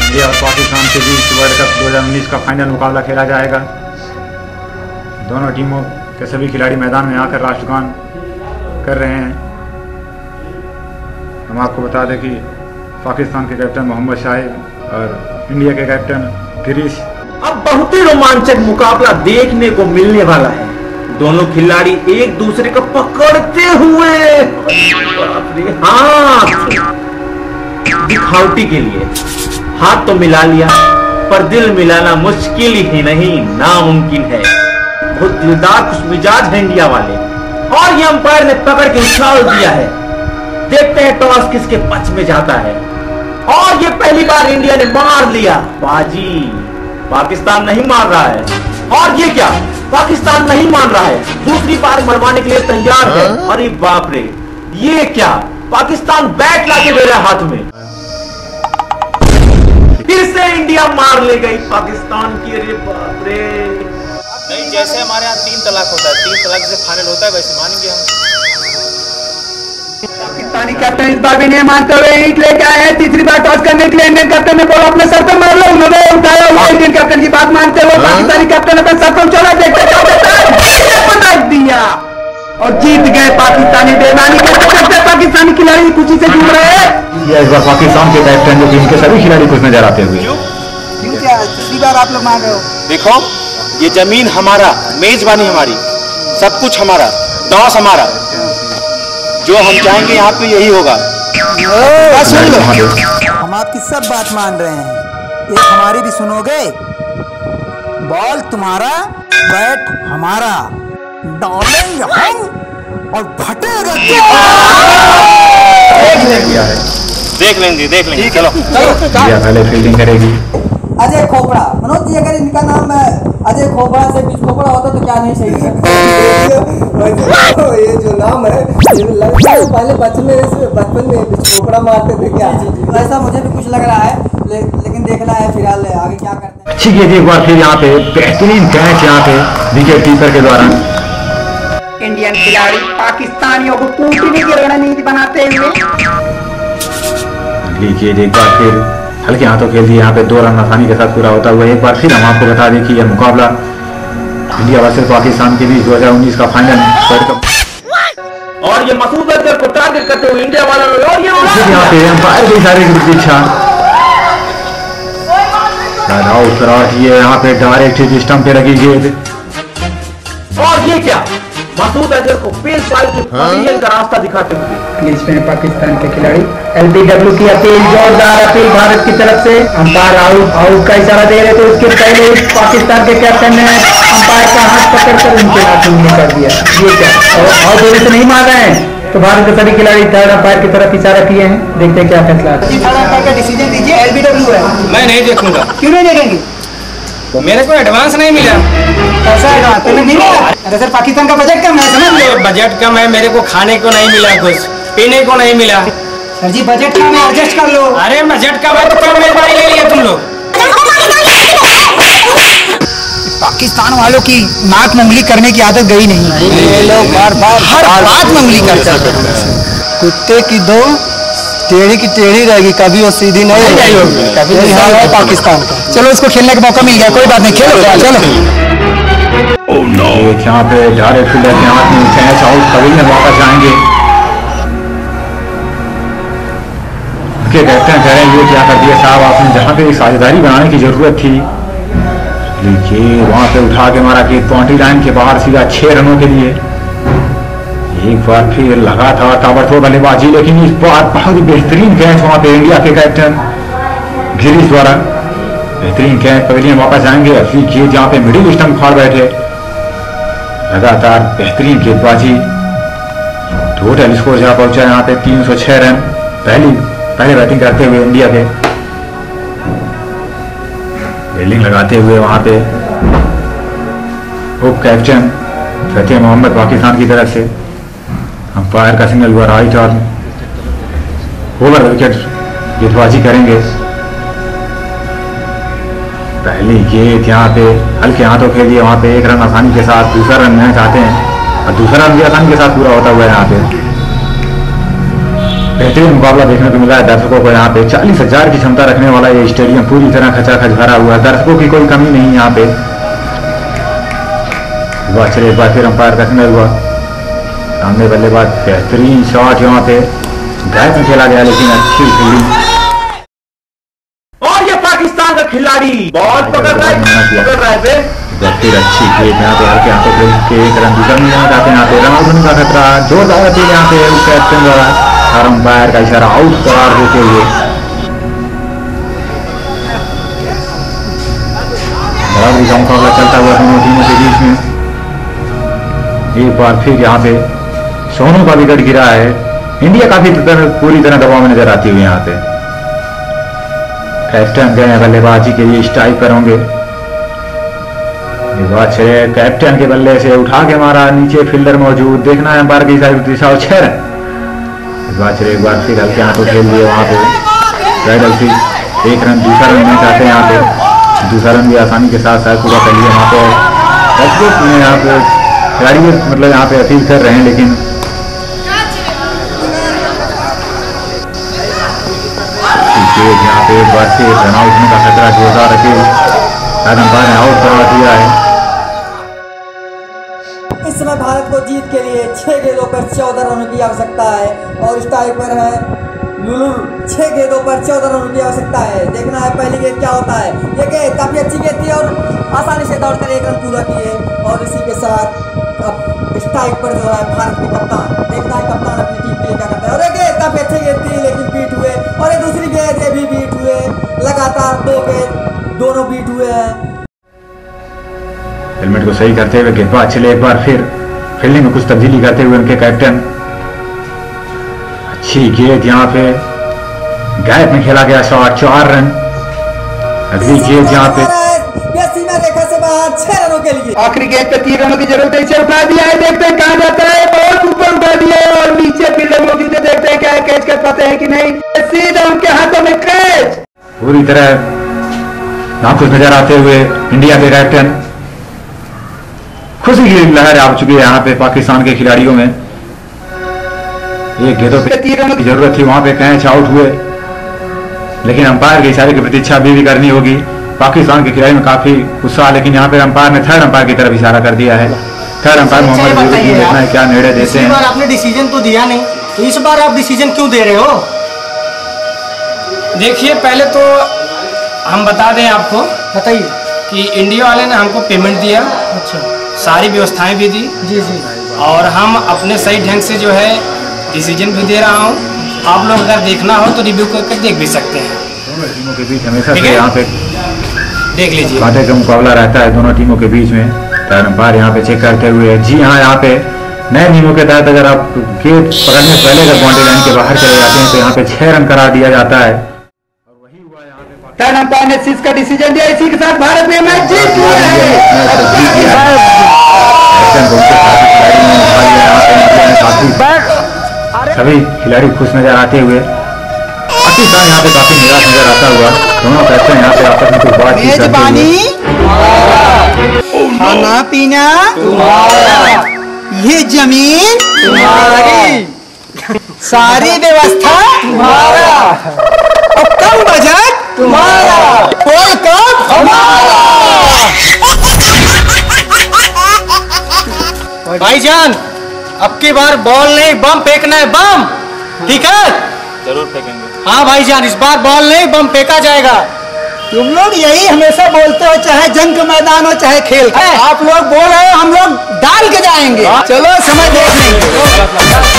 India और पाकिस्तान के बीच world cup 2019 का फाइनल मुकाबला खेला जाएगा। दोनों टीमों के सभी खिलाड़ी मैदान में आकर राष्ट्रगान कर रहे हैं। हम आपको बता दें कि पाकिस्तान के कैप्टन मोहम्मद शाहिद और इंडिया के कैप्टन गिरीश। अब बहुत ही रोमांचक मुकाबला देखने को मिलने वाला है। दोनों खिलाड़ी एक दूसरे को पकड़ते हुए हाथ दिखावटी के लिए हाथ तो मिला लिया, पर दिल मिलाना मुश्किल ही नहीं नामुमकिन है। बहुत दिलदार खुशमिजाज है इंडिया वाले, और ये अंपायर ने पकड़ के उछाल दिया है। देखते हैं टॉस किसके पक्ष में जाता है। और ये पहली बार इंडिया ने मार लिया बाजी, पाकिस्तान नहीं मार रहा है। और ये क्या, पाकिस्तान नहीं मान रहा है, दूसरी बार मरवाने के लिए तैयार है। अरे बाप रे, ये क्या, पाकिस्तान बैट लाके दे रहा हाथ में। फिर से इंडिया मार ले गई पाकिस्तान की। अरे बाप रे। नहीं, जैसे हमारे यहाँ 3 तलाक होता है, 3 तलाक से फाइनल होता है, वैसे मानेंगे हम। पाकिस्तानी कैप्टन इस बार भी नहीं मानते हुए ईंट लेके आए हैं। तीसरी बार टॉस करने के लिए इंडियन कैप्टन ने बॉल अपने सर पर मार लो, उन्होंने उठाया हुआ इंडियन कैप्टन की बात मानते हुए पाकिस्तानी कैप्टन अपने सर पर चला, देखते पटक दिया और जीत गए पाकिस्तानी। बेईमानी कर सकते पाकिस्तानी खिलाड़ी खुशी से झूम रहे हैं। इस बार पाकिस्तान के कैप्टन जो टीम के सभी खिलाड़ी खुश नजर आते हुए। क्यों क्या तीसरी बार आप लोग मान रहे हो? देखो, ये जमीन हमारा, मेजबानी हमारी, सब कुछ हमारा, टॉस हमारा, जो हम चाहेंगे यहाँ पे यही होगा। सुन लो, हम आपकी सब बात मान रहे हैं, एक हमारी भी सुनोगे? बॉल तुम्हारा, बैट हमारा, डालेंगे हम और फटेगा। देख लेंगे चलो। पहले फील्डिंग करेगी अजय खोपड़ा। मनोज जी, अगर इनका नाम अजय खोपड़ा से बीच खोपड़ा होता तो क्या नहीं सही है? ये जो नाम है लगता है पहले बचपन में बीच खोपड़ा मारते थे क्या? ऐसा मुझे भी कुछ लग रहा है, लेकिन देखना है फिलहाल आगे क्या करते हैं। अच्छी गेंद एक बार फिर यहाँ पे बेहतरीन कैच यहाँ पे विकेट कीपर के द्वारा। इंडियन खिलाड़ी पाकिस्तानियों को कूटने की रणनीति बनाते हुए एक बार फिर हल्के हाथों खेल दिए। यहाँ पे 2 रन आसानी के साथ पूरा होता हुआ। एक बार फिर हम आपको बता दें कि यह मुकाबला इंडिया वर्सेस पाकिस्तान के बीच 2019 का फाइनल वर्ल्ड कप। और ये मसूद अजहर को टारगेट करते हुए इंडिया वालों ने, और यहाँ पे अंपायर भी सारे की इच्छा आउट कराट, ये यहाँ पे डायरेक्ट स्टंप पे लगी गेंद। और ये क्या, मसूद अजहर को पेस बॉल के पवेलियन का रास्ता दिखाते हुए। इसमें पाकिस्तान के खिलाड़ी LBW की अपील, जोरदार अपील भारत की तरफ से। अंपायर आउट का इशारा दे रहे थे, उसके पहले पाकिस्तान के कैप्टन ने अंपायर का हाथ पकड़कर उनके हाथ में कर दिया। ये क्या, और जोर से नहीं मार रहे हैं तो भारत के सभी खिलाड़ी थर्ड अंपायर की तरफ इशारा किए हैं। देखते हैं क्या फैसला आता है। थर्ड अंपायर का डिसीजन दीजिए। LBW है, मैं नहीं देखूंगा। क्यों नहीं देखेंगे? तो मेरे को एडवांस नहीं मिला। ऐसा एडवांस तो नहीं मिला? अरे सर, पाकिस्तान का बजट कम है, समझ लो। बजट कम है, मेरे को खाने को नहीं मिला, कुछ पीने को नहीं मिला। सर जी, बजट कम है, एडजस्ट कर लो। अरे बजट कम है तो क्यों मेजबानी ले लिया तुम लोग? पाकिस्तान वालों की नाक में उंगली करने की आदत गई नहीं। ये लोग बार बार हर बात में उंगली करते हैं। कुत्ते की दो टेढ़ी की टेढ़ी रहेगी, कभी वो सीधी नहीं रहेगी। कभी हाल है पाकिस्तान का। चलो, इसको खेलने का मौका मिल गया, कोई बात नहीं, खेलो चलो। यहाँ पे डायरेक्ट फील्डर के हाथ में कैच आउट, कभी में वापस जाएंगे। उनके कैप्टन कह रहे हैं ये क्या कर दिया साहब आपने, जहाँ पे साझेदारी बनाने की जरूरत थी। देखिए वहां पे उठा के मारा कि बाउंड्री लाइन के बाहर सीधा 6 रनों के लिए। एक बार फिर लगा था ताबड़तोड़ बल्लेबाजी, लेकिन इस बार बहुत ही बेहतरीन कैच वहां पे इंडिया के कैप्टन गिरीश द्वारा। बेहतरीन कैच, पवेलियन वापस जाएंगे। असली गेंद जहाँ पे मिडिल स्टंप फाड़ बैठे, लगातार बेहतरीन गेंदबाजी। टोटल स्कोर जहाँ पहुंचा यहाँ पे 306 रन पहले बैटिंग करते हुए इंडिया के। फील्डिंग लगाते हुए वहां पे उप कैप्टन फतेह मोहम्मद पाकिस्तान की तरफ से। अंपायर का सिग्नल हुआ राइट और ओवर विकेट गेंदबाजी करेंगे। पहली गेंद यहाँ पे हल्के हाथों के लिए, वहां पे 1 रन आसानी के साथ, दूसरा रन मैच आते हैं और दूसरा रन भी आसानी के साथ पूरा होता हुआ है यहाँ पे। बेहतरीन मुकाबला देखने को मिला है दर्शकों को। यहाँ पे 40,000 की क्षमता रखने वाला ये स्टेडियम पूरी तरह खचाखच भरा हुआ है, दर्शकों की कोई कमी नहीं यहाँ पे। चलिए एक बार फिर अंपायर का समय हुआ, सामने बल्लेबाज बेहतरीन शॉट यहाँ पे गैप में खेला गया, लेकिन अच्छी फील्डिंग। और ये पाकिस्तान का खिलाड़ी बॉल पकड़ रहा है, फिर अच्छी खेल यहाँ पे हल्के हाथों के एक रन दूसरा नहीं जाना चाहते। यहाँ पे रन आउट होने का खतरा जोरदार अपील यहाँ पे कैप्टन द्वारा और अंपायर का इशारा आउट करार देते हुए। बराबरी का मुकाबला चलता हुआ दोनों टीमों के बीच में। एक बार फिर यहाँ पे सोनू का विकेट गिरा है। इंडिया काफी पूरी तरह दबाव में नजर आती हुई यहाँ पे। कैप्टन गए बल्लेबाजी के लिए स्ट्राइक पर होंगे। कैप्टन के बल्ले से उठा के मारा, नीचे फील्डर मौजूद, देखना है अंपायर की दिशा और 6 रन। एक बार फिर हल्के हाथों खेल लिए वहां पे राइडल थी, 1 रन दूसरा रन नहीं चाहते यहाँ पे। दूसरा रन भी आसानी के साथ साथ पूरा कर लिया वहां पे। यहाँ पे खिलाड़ी मतलब यहाँ पे अपील कर रहे हैं, लेकिन यहाँ पे एक बार फिर रन आउट होने का खतरा जोरदार अपील अंपायर ने आउट करवा दिया है। इस समय भारत को जीत के लिए 6 गेंदों पर 14 रनों की आवश्यकता है और स्ट्राइक पर है लुलुल। 6 गेंदों पर 14 रनों की आवश्यकता है। देखना है पहली गेंद क्या होता है। ये गेंद काफी अच्छी गेंद थी और आसानी से दौड़कर 1 रन पूरा किए। और इसी के साथ अब स्ट्राइक पर जो है भारत के कप्तान, देखना है कप्तान अपनी टीम के लिए क्या करता है। और ये गेंद काफी अच्छी गेंद थी लेकिन बीट हुए, और ये दूसरी गेंद ये भी बीट हुए। लगातार 2 गेंद दोनों बीट हुए हैं। हेलमेट को सही करते हुए गेंदबाज चले एक बार फिर फील्डिंग में कुछ तब्दीली करते हुए उनके कैप्टन। अच्छी गेंद यहाँ पे गैप में खेला गया शॉट, 4 रन। अगली गेंद यहाँ पे सीमा रेखा से बाहर 6 रनों के लिए। आखिरी गेंद पे 3 रनों की जरूरत है। इसे उठा दिया है, देखते हैं कहाँ जाता है। बहुत ऊपर उठा दिया है और नीचे फील्डर मौजूद है, देखते हैं क्या कैच कर पाते हैं कि नहीं। सीधा उनके हाथों में कैच। पूरी तरह नाखुश नजर आते हुए इंडिया के कैप्टन। खुशी की लहर आ चुकी है यहाँ पे पाकिस्तान के खिलाड़ियों में। एक गेंदों पे 3 रनों की जरूरत थी, वहां पे कैच आउट हुए, लेकिन अंपायर के इशारे की प्रतीक्षा अभी भी करनी होगी। पाकिस्तान के खिलाड़ी में काफी उत्साह, लेकिन यहाँ पे अंपायर ने 3rd अंपायर की तरफ इशारा कर दिया है। 3rd अंपायर मोहम्मद देखना है क्या निर्णय देते हैं। इस बार आपने डिसीजन तो दिया नहीं, तो इस बार आप डिसीजन क्यों दे रहे हो? देखिए पहले तो हम बता दें आपको, बताइए कि इंडिया वाले ने हमको पेमेंट दिया, अच्छा, सारी व्यवस्थाएं भी दी जी जी, और हम अपने सही ढंग से जो है डिसीजन भी दे रहा हूँ। आप लोग अगर देखना हो तो रिव्यू करके देख भी सकते हैं। दोनों टीमों के बीच हमेशा से यहाँ पे देख लीजिए कांटे का मुकाबला रहता है दोनों टीमों के बीच में। 3rd अंपायर यहाँ पे चेक करते हुए, जी हाँ, यहाँ पे नए नियमों के तहत अगर आप गेंद पकड़ने से पहले अगर बाउंड्री लाइन के बाहर चले जाते हैं तो यहाँ पे 6 रन करार दिया जाता है। और वही हुआ यहाँ पे। 3rd अंपायर ने 6 का डिसीजन दिया। इसी के साथ भारत में मैच जीत लिया है। सभी खिलाड़ी खुश नजर आते हुए, पाकिस्तान यहाँ पे काफी निराश नजर आता हुआ। दोनों कैप्टन यहाँ पे आपस में कुछ बातचीत करते हुए। खाना पीना तुम्हारा, ये जमीन तुम्हारी, सारी व्यवस्था तुम्हारा, और कम बजट तुम्हारा, वर्ल्ड कप हमारा। भाईजान, अब की बार बॉल नहीं बम फेंकना है, बम, ठीक है? जरूर फेंकेंगे। हाँ भाईजान, इस बार बॉल नहीं बम फेंका जाएगा। तुम लोग यही हमेशा बोलते हो, चाहे जंग का मैदान हो चाहे खेल। आप लोग बोल रहे हो, हम लोग डाल के जाएंगे। चलो समय देख लेंगे।